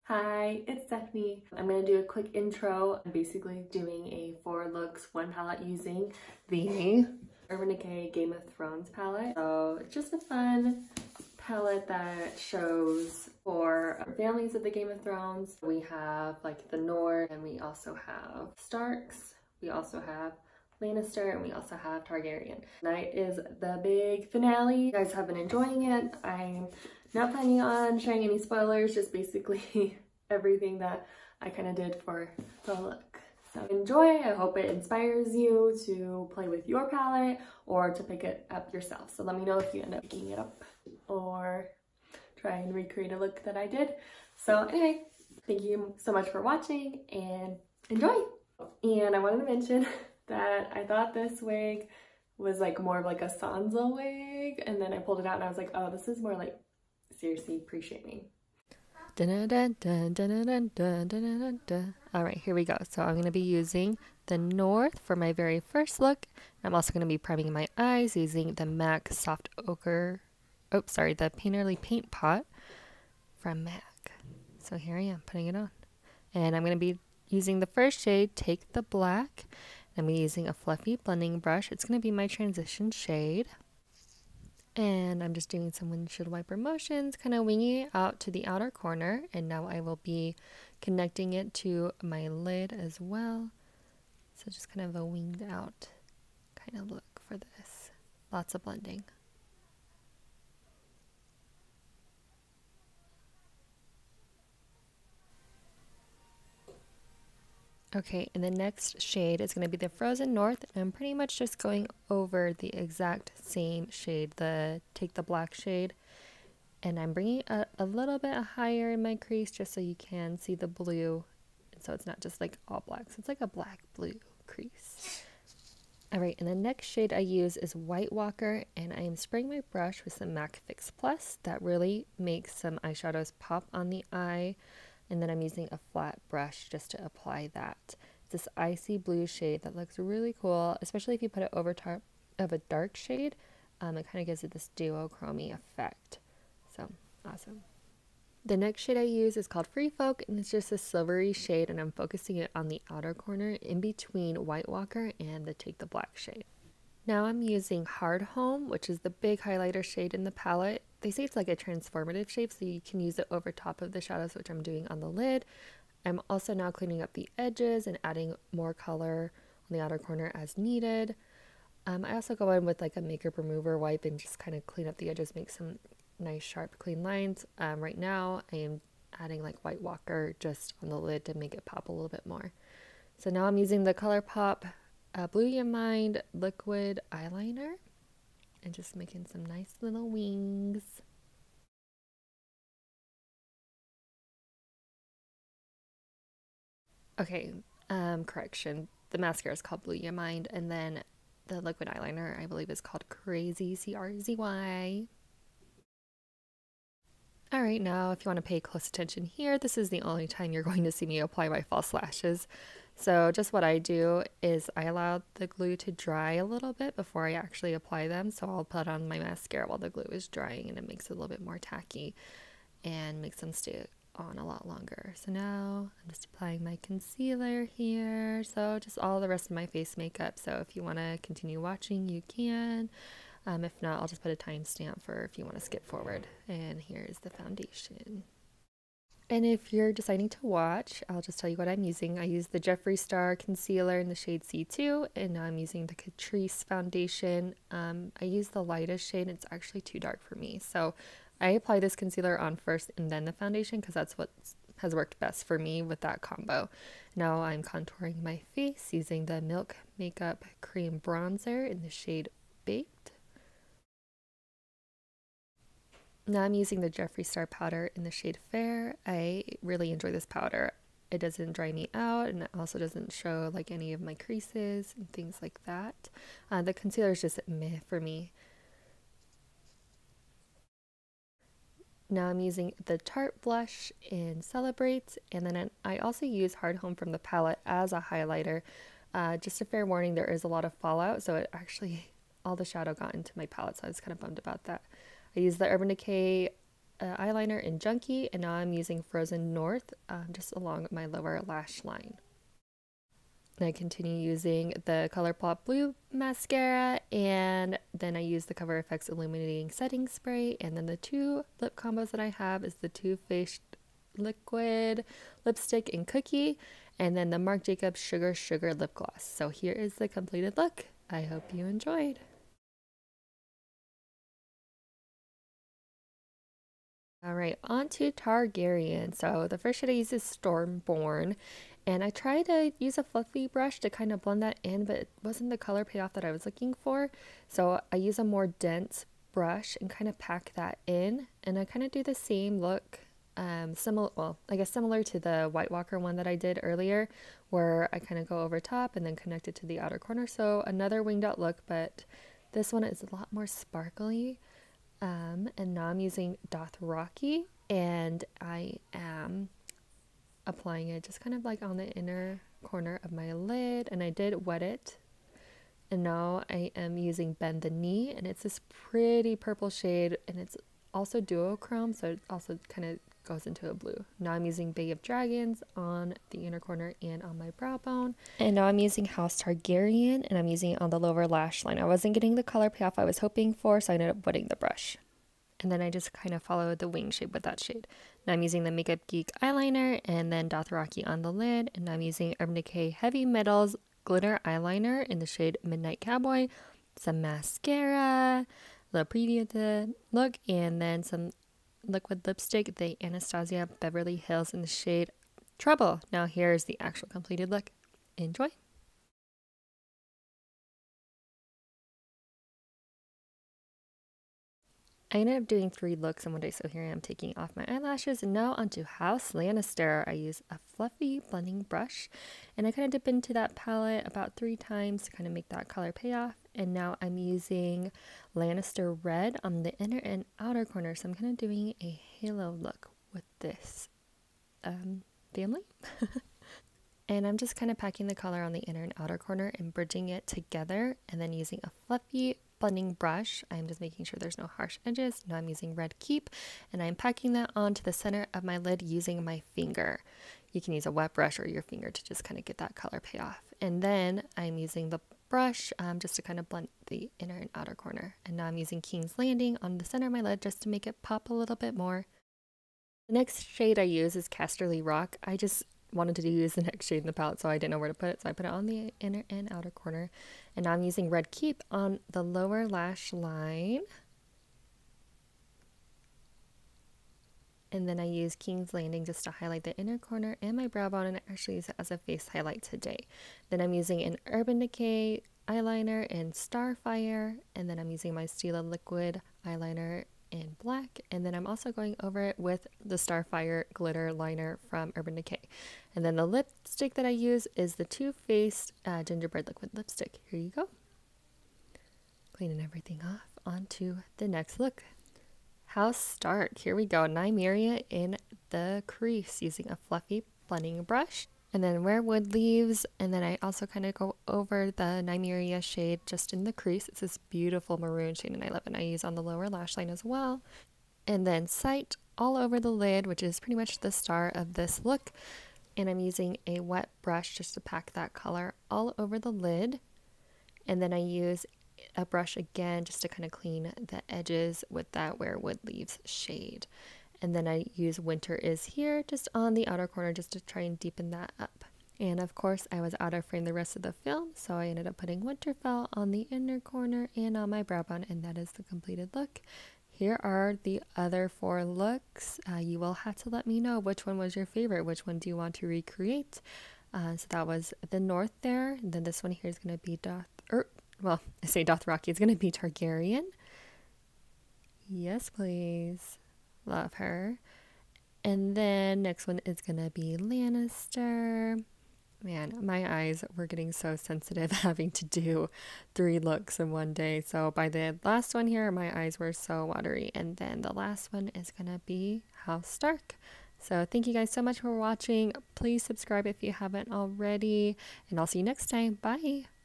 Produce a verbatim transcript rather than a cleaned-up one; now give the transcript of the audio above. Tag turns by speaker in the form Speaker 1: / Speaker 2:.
Speaker 1: Hi, it's Stephanie. I'm going to do a quick intro. I'm basically doing a four looks, one palette using the Urban Decay Game of Thrones palette. So it's just a fun palette that shows for families of the Game of Thrones. We have like the North, and we also have Starks. We also have Lannister, and we also have Targaryen. Tonight is the big finale. You guys have been enjoying it. I'm not planning on sharing any spoilers, just basically everything that I kind of did for the look. So enjoy. I hope it inspires you to play with your palette or to pick it up yourself. So let me know if you end up picking it up or try and recreate a look that I did. So anyway, thank you so much for watching and enjoy. And I wanted to mention that I thought this wig was like more of like a Sansa wig, and then I pulled it out and I was like, oh, this is more like seriously pre-shaming. All right, here we go. So I'm going to be using the North for my very first look. I'm also going to be priming my eyes using the MAC Soft Ochre, oh, sorry, the Painterly Paint Pot from MAC. So here I am putting it on. And I'm going to be using the first shade, Take the Black. I'm using a fluffy blending brush. It's going to be my transition shade. And I'm just doing some windshield wiper motions, kind of winging it out to the outer corner. And now I will be connecting it to my lid as well. So just kind of a winged out kind of look for this. Lots of blending. Okay, and the next shade is going to be the Frozen North, and I'm pretty much just going over the exact same shade, the Take the Black shade, and I'm bringing a, a little bit higher in my crease just so you can see the blue, and so it's not just like all black, so it's like a black blue crease. Alright, and the next shade I use is White Walker, and I am spraying my brush with some MAC Fix Plus. That really makes some eyeshadows pop on the eye. And then I'm using a flat brush just to apply that. It's this icy blue shade that looks really cool, especially if you put it over top of a dark shade. Um, it kind of gives it this duochrome effect. So, awesome. The next shade I use is called Free Folk, and it's just a silvery shade, and I'm focusing it on the outer corner in between White Walker and the Take the Black shade. Now I'm using Hard Home, which is the big highlighter shade in the palette. They say it's like a transformative shape, so you can use it over top of the shadows, which I'm doing on the lid. I'm also now cleaning up the edges and adding more color on the outer corner as needed. Um, I also go in with like a makeup remover wipe and just kind of clean up the edges, make some nice sharp clean lines. Um, right now I am adding like White Walker just on the lid to make it pop a little bit more. So now I'm using the ColourPop uh, Blue Your Mind liquid eyeliner and just making some nice little wings. Okay, um, correction. The mascara is called Blue Your Mind, and then the liquid eyeliner, I believe, is called Crazy, C R Z Y. Alright, now if you want to pay close attention here, this is the only time you're going to see me apply my false lashes. So just what I do is I allow the glue to dry a little bit before I actually apply them. So I'll put on my mascara while the glue is drying, and it makes it a little bit more tacky and makes them stay on a lot longer. So now I'm just applying my concealer here. So just all the rest of my face makeup. So if you want to continue watching, you can. Um, if not, I'll just put a timestamp for if you want to skip forward. And here's the foundation. And if you're deciding to watch, I'll just tell you what I'm using. I use the Jeffree Star concealer in the shade C two, and now I'm using the Catrice foundation. Um, I use the lightest shade, and it's actually too dark for me. So I apply this concealer on first and then the foundation because that's what has worked best for me with that combo. Now I'm contouring my face using the Milk Makeup Cream Bronzer in the shade Baked. Now I'm using the Jeffree Star powder in the shade Fair. I really enjoy this powder. It doesn't dry me out, and it also doesn't show like any of my creases and things like that. Uh, the concealer is just meh for me. Now I'm using the Tarte blush in Celebrate, and then I also use Hard Home from the palette as a highlighter. Uh, just a fair warning, there is a lot of fallout, so it actually, all the shadow got into my palette, so I was kind of bummed about that. I use the Urban Decay uh, eyeliner in Junkie, and now I'm using Frozen North um, just along my lower lash line. And I continue using the ColourPop Blue mascara, and then I use the Cover F X Illuminating Setting Spray, and then the two lip combos that I have is the Too Faced Liquid Lipstick in Cookie, and then the Marc Jacobs Sugar Sugar Lip Gloss. So here is the completed look. I hope you enjoyed. All right, on to Targaryen. So the first shade I use is Stormborn, and I tried to use a fluffy brush to kind of blend that in, but it wasn't the color payoff that I was looking for. So I use a more dense brush and kind of pack that in, and I kind of do the same look, um, similar, well, I guess similar to the White Walker one that I did earlier, where I kind of go over top and then connect it to the outer corner. So another winged out look, but this one is a lot more sparkly. Um, and now I'm using Dothraki, and I am applying it just kind of like on the inner corner of my lid, and I did wet it. And now I am using Bend the Knee, and it's this pretty purple shade, and it's also duochrome, so it also kind of goes into a blue. Now I'm using Bay of Dragons on the inner corner and on my brow bone. And now I'm using House Targaryen, and I'm using it on the lower lash line. I wasn't getting the color payoff I was hoping for, so I ended up wetting the brush. And then I just kind of followed the wing shape with that shade. Now I'm using the Makeup Geek eyeliner and then Dothraki on the lid. And I'm using Urban Decay Heavy Metals glitter eyeliner in the shade Midnight Cowboy, some mascara, a little preview of the look, and then some liquid lipstick, the Anastasia Beverly Hills in the shade Trouble. Now here's the actual completed look. Enjoy! I ended up doing three looks in one day, so here I am taking off my eyelashes, and now onto House Lannister. I use a fluffy blending brush, and I kind of dip into that palette about three times to kind of make that color payoff. And now I'm using Lannister Red on the inner and outer corner, so I'm kind of doing a halo look with this um, family. And I'm just kind of packing the color on the inner and outer corner and bridging it together, and then using a fluffy blending brush. I'm just making sure there's no harsh edges. Now I'm using Red Keep, and I'm packing that onto the center of my lid using my finger. You can use a wet brush or your finger to just kind of get that color payoff. And then I'm using the brush um, just to kind of blend the inner and outer corner. And now I'm using King's Landing on the center of my lid just to make it pop a little bit more. The next shade I use is Casterly Rock. I just wanted to use the next shade in the palette, so I didn't know where to put it, so I put it on the inner and outer corner. And now I'm using Red Keep on the lower lash line, and then I use King's Landing just to highlight the inner corner and my brow bone, and I actually use it as a face highlight today. Then I'm using an Urban Decay eyeliner in Starfire, and then I'm using my Stila liquid eyeliner in black, and then I'm also going over it with the Starfire glitter liner from Urban Decay. And then the lipstick that I use is the Too Faced uh, gingerbread liquid lipstick. Here you go. Cleaning everything off. Onto the next look. House Stark. Here we go. Nymeria in the crease using a fluffy blending brush. And then Where Wood Leaves, and then I also kind of go over the Nymeria shade just in the crease. It's this beautiful maroon shade, and I love it. And I use on the lower lash line as well. And then Sight all over the lid, which is pretty much the star of this look. And I'm using a wet brush just to pack that color all over the lid. And then I use a brush again just to kind of clean the edges with that Where Wood Leaves shade. And then I use Winter Is Here just on the outer corner just to try and deepen that up. And of course I was out of frame the rest of the film, so I ended up putting Winterfell on the inner corner and on my brow bone, and that is the completed look. Here are the other four looks. Uh, you will have to let me know which one was your favorite, which one do you want to recreate. Uh, so that was the North there, and then this one here is going to be Doth, er, well, I say Dothraki, it's going to be Targaryen. Yes, please. Love her. And then next one is gonna be Lannister. Man, my eyes were getting so sensitive having to do three looks in one day. So by the last one here, my eyes were so watery. And then the last one is gonna be House Stark. So thank you guys so much for watching. Please subscribe if you haven't already, and I'll see you next time. Bye.